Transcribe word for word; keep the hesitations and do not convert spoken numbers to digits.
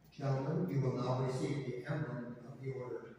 Gentlemen, you will now receive the emblem of the order.